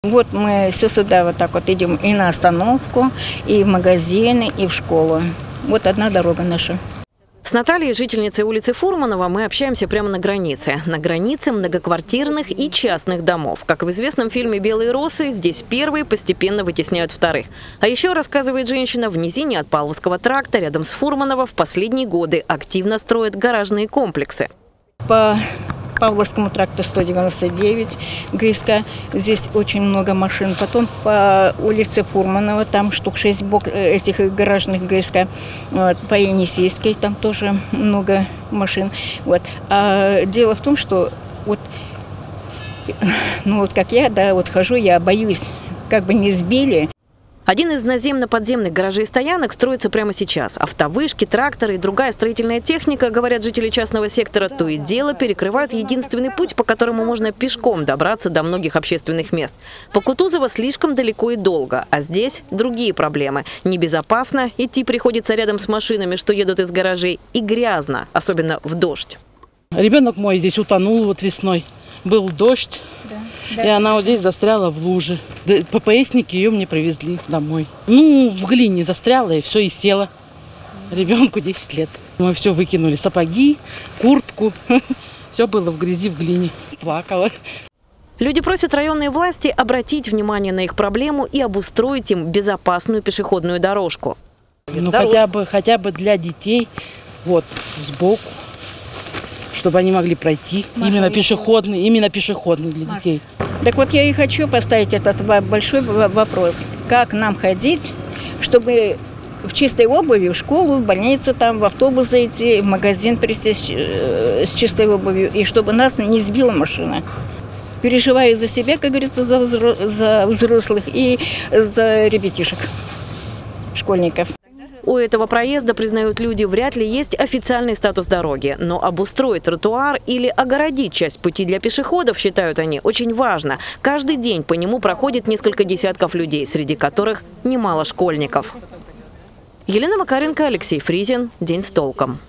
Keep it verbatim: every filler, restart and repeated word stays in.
Вот мы все сюда вот так вот идем и на остановку, и в магазины, и в школу. Вот одна дорога наша. С Натальей, жительницей улицы Фурманова, мы общаемся прямо на границе. На границе многоквартирных и частных домов. Как в известном фильме «Белые росы», здесь первые постепенно вытесняют вторых. А еще, рассказывает женщина, в низине от Павловского тракта, рядом с Фурманова, в последние годы активно строят гаражные комплексы. По Павловскому тракту сто девяносто девять, ГСК, здесь очень много машин. Потом по улице Фурманова, там штук шесть бок этих гаражных ГСК. Вот. По Енисейской там тоже много машин. Вот. А дело в том, что вот, ну вот как я, да, вот хожу, я боюсь, как бы не сбили. Один из наземно-подземных гаражей и стоянок строится прямо сейчас. Автовышки, тракторы и другая строительная техника, говорят жители частного сектора, то и дело перекрывают единственный путь, по которому можно пешком добраться до многих общественных мест. По Кутузово слишком далеко и долго, а здесь другие проблемы. Небезопасно, идти приходится рядом с машинами, что едут из гаражей, и грязно, особенно в дождь. Ребенок мой здесь утонул вот весной. Был дождь. И она вот здесь застряла в луже. ППСники ее мне привезли домой. Ну, в глине застряла и все, и села. Ребенку десять лет. Мы все выкинули. Сапоги, куртку. Все было в грязи, в глине. Плакала. Люди просят районные власти обратить внимание на их проблему и обустроить им безопасную пешеходную дорожку. Ну, хотя бы, хотя бы для детей, вот, сбоку, чтобы они могли пройти. Маша, именно пешеходный, именно пешеходный для Маша. детей. Так вот я и хочу поставить этот большой вопрос. Как нам ходить, чтобы в чистой обуви в школу, в больницу, там, в автобус зайти, в магазин прийти с, с чистой обувью, и чтобы нас не сбила машина. Переживаю за себя, как говорится, за, взро за взрослых и за ребятишек, школьников. У этого проезда, признают люди, вряд ли есть официальный статус дороги. Но обустроить тротуар или огородить часть пути для пешеходов, считают они, очень важно. Каждый день по нему проходит несколько десятков людей, среди которых немало школьников. Елена Макаренко, Алексей Фризин. День с толком.